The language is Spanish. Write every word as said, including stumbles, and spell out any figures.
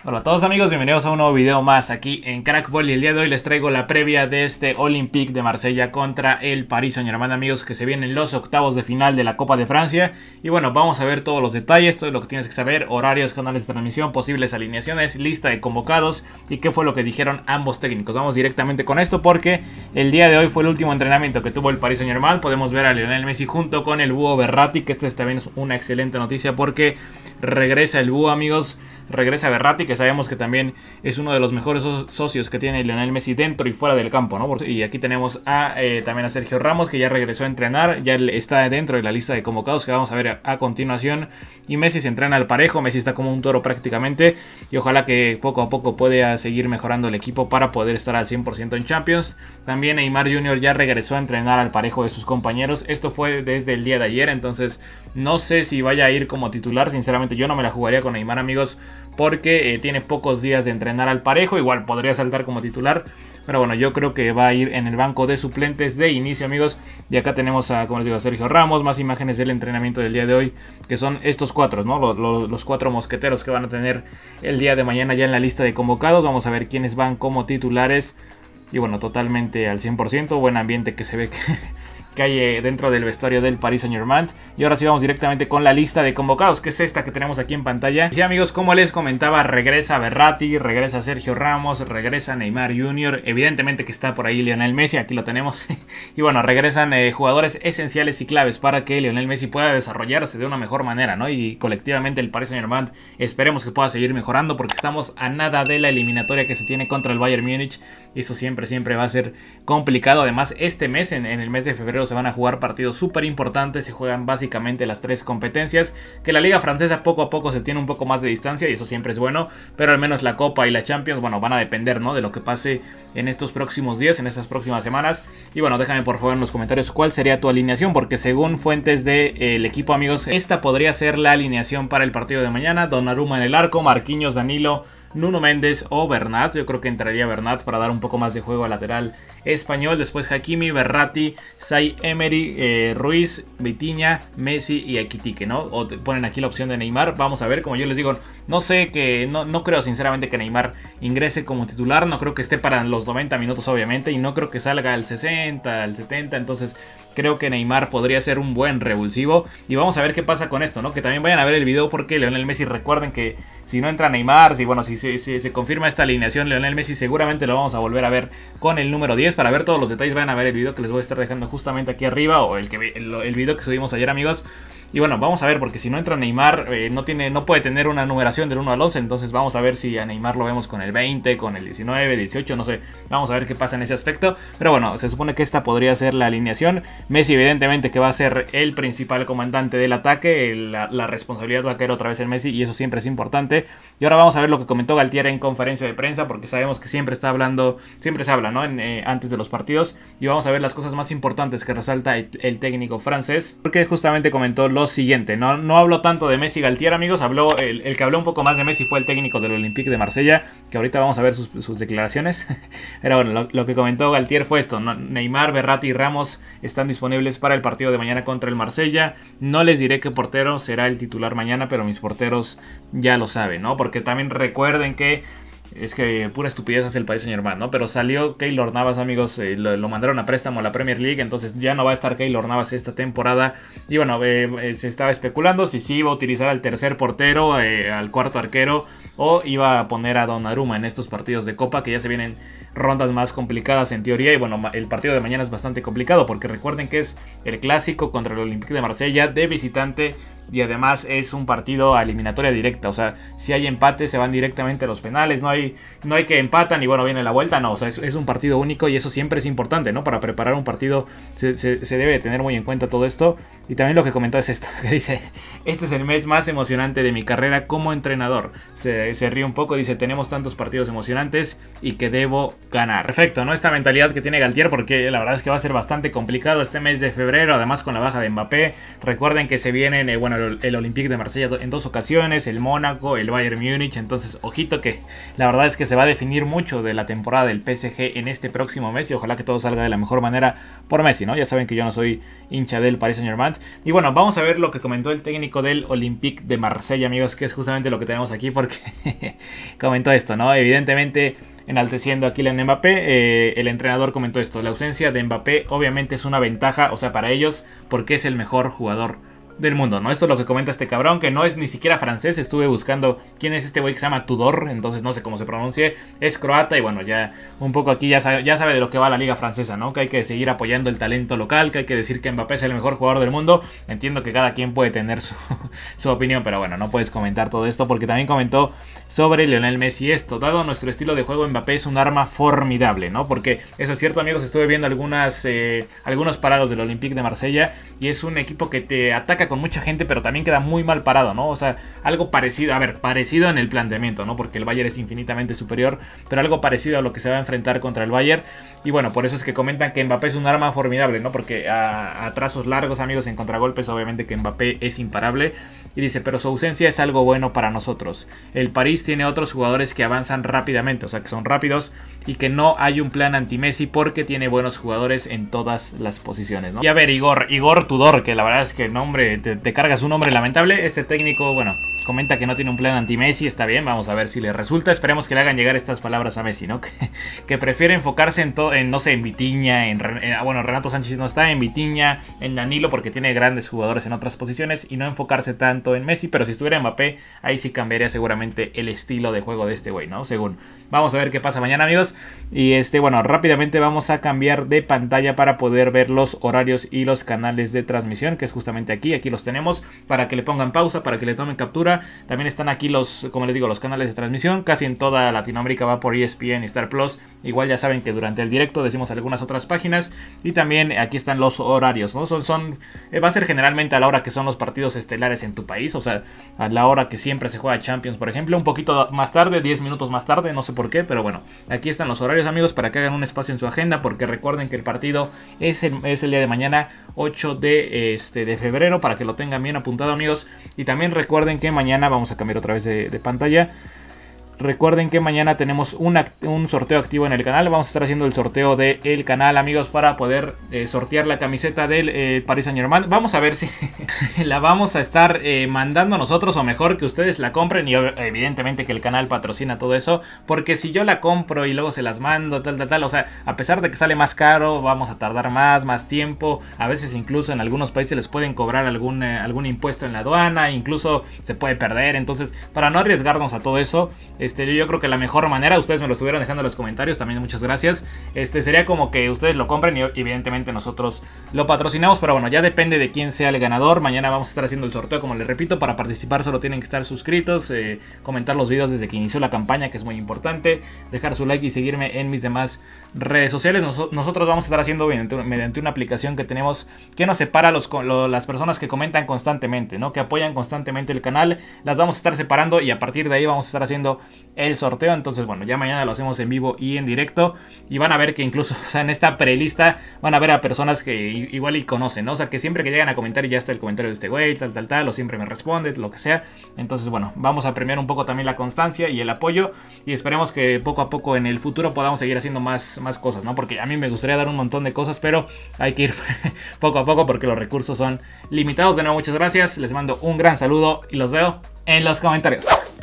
Hola a todos amigos, bienvenidos a un nuevo video más aquí en Crackball y el día de hoy les traigo la previa de este Olympique de Marsella contra el Paris Saint-Germain, amigos, que se vienen los octavos de final de la Copa de Francia. Y bueno, vamos a ver todos los detalles, todo lo que tienes que saber, horarios, canales de transmisión, posibles alineaciones, lista de convocados y qué fue lo que dijeron ambos técnicos. Vamos directamente con esto porque el día de hoy fue el último entrenamiento que tuvo el Paris Saint-Germain. Podemos ver a Lionel Messi junto con el Búho Verratti, que esta también es una excelente noticia porque regresa el Búho, amigos. Regresa Verratti, que sabemos que también es uno de los mejores socios que tiene Lionel Messi dentro y fuera del campo, ¿no? Y aquí tenemos a, eh, también a Sergio Ramos, que ya regresó a entrenar, ya está dentro de la lista de convocados que vamos a ver a, a continuación. Y Messi se entrena al parejo, Messi está como un toro prácticamente, y ojalá que poco a poco pueda seguir mejorando el equipo para poder estar al cien por ciento en Champions. También Neymar junior ya regresó a entrenar al parejo de sus compañeros, esto fue desde el día de ayer, entonces no sé si vaya a ir como titular. Sinceramente yo no me la jugaría con Neymar, amigos, porque eh, tiene pocos días de entrenar al parejo. Igual podría saltar como titular, pero bueno, yo creo que va a ir en el banco de suplentes de inicio, amigos. Y acá tenemos a, como les digo, a Sergio Ramos. Más imágenes del entrenamiento del día de hoy, que son estos cuatro, ¿no? Los, los, los cuatro mosqueteros que van a tener el día de mañana ya en la lista de convocados. Vamos a ver quiénes van como titulares. Y bueno, totalmente al cien por ciento. Buen ambiente que se ve que... que hay dentro del vestuario del Paris Saint-Germain. Y ahora sí vamos directamente con la lista de convocados, que es esta que tenemos aquí en pantalla. Y sí, amigos, como les comentaba, regresa Verratti, regresa Sergio Ramos, regresa Neymar junior Evidentemente que está por ahí Lionel Messi, aquí lo tenemos. Y bueno, regresan eh, jugadores esenciales y claves para que Lionel Messi pueda desarrollarse de una mejor manera, ¿no? Y colectivamente el Paris Saint-Germain esperemos que pueda seguir mejorando, porque estamos a nada de la eliminatoria que se tiene contra el Bayern Múnich. Y eso siempre, siempre va a ser complicado. Además, este mes, en, en el mes de febrero, se van a jugar partidos súper importantes. Se juegan básicamente las tres competencias, que la liga francesa poco a poco se tiene un poco más de distancia y eso siempre es bueno, pero al menos la Copa y la Champions, bueno, van a depender, ¿no?, de lo que pase en estos próximos días, en estas próximas semanas. Y bueno, déjame por favor en los comentarios cuál sería tu alineación, porque según fuentes del de, eh, equipo, amigos, esta podría ser la alineación para el partido de mañana. Donnarumma en el arco, Marquinhos, Danilo, Nuno Méndez o Bernat. Yo creo que entraría Bernat para dar un poco más de juego al lateral español. Después Hakimi, Verratti, Say Emery, eh, Ruiz, Vitinha, Messi y Ekitike, ¿no? O te ponen aquí la opción de Neymar. Vamos a ver, como yo les digo, no sé que no, no creo sinceramente que Neymar ingrese como titular. No creo que esté para los noventa minutos, obviamente, y no creo que salga al sesenta, al setenta. Entonces creo que Neymar podría ser un buen revulsivo. Y vamos a ver qué pasa con esto, ¿no? Que también vayan a ver el video, porque Lionel Messi, recuerden que si no entra Neymar, si bueno, si, si, si se confirma esta alineación, Lionel Messi seguramente lo vamos a volver a ver con el número diez. Para ver todos los detalles vayan a ver el video que les voy a estar dejando justamente aquí arriba, o el, que, el, el video que subimos ayer, amigos. Y bueno, vamos a ver, porque si no entra Neymar, eh, no, tiene, no puede tener una numeración del uno al once. Entonces vamos a ver si a Neymar lo vemos con el veinte, con el diecinueve, dieciocho, no sé. Vamos a ver qué pasa en ese aspecto. Pero bueno, se supone que esta podría ser la alineación. Messi evidentemente que va a ser el principal comandante del ataque. La, la responsabilidad va a caer otra vez en Messi y eso siempre es importante. Y ahora vamos a ver lo que comentó Galtier en conferencia de prensa, porque sabemos que siempre está hablando, siempre se habla, ¿no?, en, eh, antes de los partidos. Y vamos a ver las cosas más importantes que resalta el, el técnico francés, porque justamente comentó lo siguiente. No, no habló tanto de Messi Galtier, amigos. Habló, el, el que habló un poco más de Messi fue el técnico del Olympique de Marsella, que ahorita vamos a ver sus, sus declaraciones. Pero bueno, lo, lo que comentó Galtier fue esto, ¿no? Neymar, Verratti y Ramos están disponibles para el partido de mañana contra el Marsella. No les diré qué portero será el titular mañana, pero mis porteros ya lo saben, ¿no? Porque también recuerden que es que pura estupidez hace el Paris Saint-Germain, ¿no? Pero salió Keylor Navas, amigos, eh, lo, lo mandaron a préstamo a la Premier League, entonces ya no va a estar Keylor Navas esta temporada. Y bueno, eh, eh, se estaba especulando si sí iba a utilizar al tercer portero, eh, al cuarto arquero, o iba a poner a Donnarumma en estos partidos de Copa, que ya se vienen rondas más complicadas en teoría. Y bueno, el partido de mañana es bastante complicado, porque recuerden que es el clásico contra el Olympique de Marsella de visitante. Y además es un partido a eliminatoria directa. O sea, si hay empate se van directamente a los penales. No hay, no hay que empatan y bueno, viene la vuelta. No, o sea, es, es un partido único y eso siempre es importante, ¿no? Para preparar un partido se, se, se debe tener muy en cuenta todo esto. Y también lo que comentó es esto, que dice: este es el mes más emocionante de mi carrera como entrenador. Se, se ríe un poco, dice: tenemos tantos partidos emocionantes y que debo ganar. Perfecto, ¿no? Esta mentalidad que tiene Galtier, porque la verdad es que va a ser bastante complicado este mes de febrero. Además con la baja de Mbappé. Recuerden que se vienen, eh, bueno, el, el Olympique de Marsella en dos ocasiones, el Mónaco, el Bayern Múnich. Entonces, ojito que la verdad es que se va a definir mucho de la temporada del P S G en este próximo mes y ojalá que todo salga de la mejor manera por Messi, ¿no? Ya saben que yo no soy hincha del Paris Saint-Germain. Y bueno, vamos a ver lo que comentó el técnico del Olympique de Marsella, amigos, que es justamente lo que tenemos aquí porque comentó esto, ¿no? Evidentemente, enalteciendo a Kylian Mbappé, eh, el entrenador comentó esto: la ausencia de Mbappé obviamente es una ventaja, o sea, para ellos, porque es el mejor jugador del mundo, ¿no? Esto es lo que comenta este cabrón, que no es ni siquiera francés. Estuve buscando quién es este güey que se llama Tudor, entonces no sé cómo se pronuncie, es croata. Y bueno, ya un poco aquí ya sabe, ya sabe de lo que va la liga francesa, ¿no? Que hay que seguir apoyando el talento local, que hay que decir que Mbappé es el mejor jugador del mundo. Entiendo que cada quien puede tener su, su opinión, pero bueno, no puedes comentar todo esto, porque también comentó sobre Lionel Messi esto: dado nuestro estilo de juego, Mbappé es un arma formidable, ¿no? Porque eso es cierto, amigos, estuve viendo algunas, eh, algunos parados del Olympique de Marsella y es un equipo que te ataca con mucha gente, pero también queda muy mal parado, ¿no? O sea, algo parecido, a ver, parecido en el planteamiento, ¿no? Porque el Bayern es infinitamente superior, pero algo parecido a lo que se va a enfrentar contra el Bayern. Y bueno, por eso es que comentan que Mbappé es un arma formidable, ¿no? Porque a, a trazos largos, amigos, en contragolpes, obviamente que Mbappé es imparable. Y dice, pero su ausencia es algo bueno para nosotros. El París tiene otros jugadores que avanzan rápidamente, o sea, que son rápidos, y que no hay un plan anti-Messi porque tiene buenos jugadores en todas las posiciones, ¿no? Y a ver, Igor, Igor Tudor, que la verdad es que nombre, te, te cargas un nombre lamentable. Este técnico, bueno, comenta que no tiene un plan anti-Messi, está bien, vamos a ver si le resulta. Esperemos que le hagan llegar estas palabras a Messi, ¿no? Que, que prefiere enfocarse en todo, en, no sé, en Vitinha, en, en, bueno, Renato Sánchez no está, en Vitinha, en Danilo, porque tiene grandes jugadores en otras posiciones, y no enfocarse tanto en Messi. Pero si estuviera Mbappé, ahí sí cambiaría seguramente el estilo de juego de este güey, ¿no? Según. Vamos a ver qué pasa mañana, amigos. Y este, bueno, rápidamente vamos a cambiar de pantalla para poder ver los horarios y los canales de transmisión, que es justamente aquí, aquí los tenemos, para que le pongan pausa, para que le tomen captura. También están aquí los, como les digo, los canales de transmisión. Casi en toda Latinoamérica va por E S P N y Star Plus. Igual ya saben que durante el directo decimos algunas otras páginas. Y también aquí están los horarios, ¿no? Son, son, eh, va a ser generalmente a la hora que son los partidos estelares en tu país. O sea, a la hora que siempre se juega Champions, por ejemplo. Un poquito más tarde, diez minutos más tarde, no sé por qué, pero bueno. Aquí están los horarios, amigos, para que hagan un espacio en su agenda. Porque recuerden que el partido es el, es el día de mañana, ocho de, este, de febrero, para que lo tengan bien apuntado, amigos. Y también recuerden que mañana, vamos a cambiar otra vez de, de pantalla. Recuerden que mañana tenemos un, un sorteo activo en el canal. Vamos a estar haciendo el sorteo del canal, amigos, para poder eh, sortear la camiseta del eh, Paris Saint-Germain. Vamos a ver si la vamos a estar eh, mandando nosotros, o mejor que ustedes la compren. Y evidentemente que el canal patrocina todo eso, porque si yo la compro y luego se las mando, tal, tal, tal, o sea, a pesar de que sale más caro, vamos a tardar más, más tiempo. A veces incluso en algunos países les pueden cobrar algún, eh, algún impuesto en la aduana, incluso se puede perder. Entonces, para no arriesgarnos a todo eso, Este, yo creo que la mejor manera, ustedes me lo estuvieron dejando en los comentarios, también muchas gracias, este sería como que ustedes lo compren y evidentemente nosotros lo patrocinamos. Pero bueno, ya depende de quién sea el ganador. Mañana vamos a estar haciendo el sorteo, como les repito. Para participar solo tienen que estar suscritos, eh, comentar los videos desde que inició la campaña, que es muy importante, dejar su like y seguirme en mis demás redes sociales. Nos, nosotros vamos a estar haciendo mediante, mediante una aplicación que tenemos, que nos separa los, lo, las personas que comentan constantemente, ¿no? Que apoyan constantemente el canal. Las vamos a estar separando y a partir de ahí vamos a estar haciendo el sorteo. Entonces bueno, ya mañana lo hacemos en vivo y en directo, y van a ver que incluso, o sea, en esta prelista van a ver a personas que igual y conocen, ¿no? O sea, que siempre que llegan a comentar y ya está el comentario de este güey, tal, tal, tal, o siempre me responde, lo que sea. Entonces bueno, vamos a premiar un poco también la constancia y el apoyo, y esperemos que poco a poco en el futuro podamos seguir haciendo más, más cosas, ¿no? Porque a mí me gustaría dar un montón de cosas, pero hay que ir poco a poco porque los recursos son limitados. De nuevo, muchas gracias, les mando un gran saludo y los veo en los comentarios.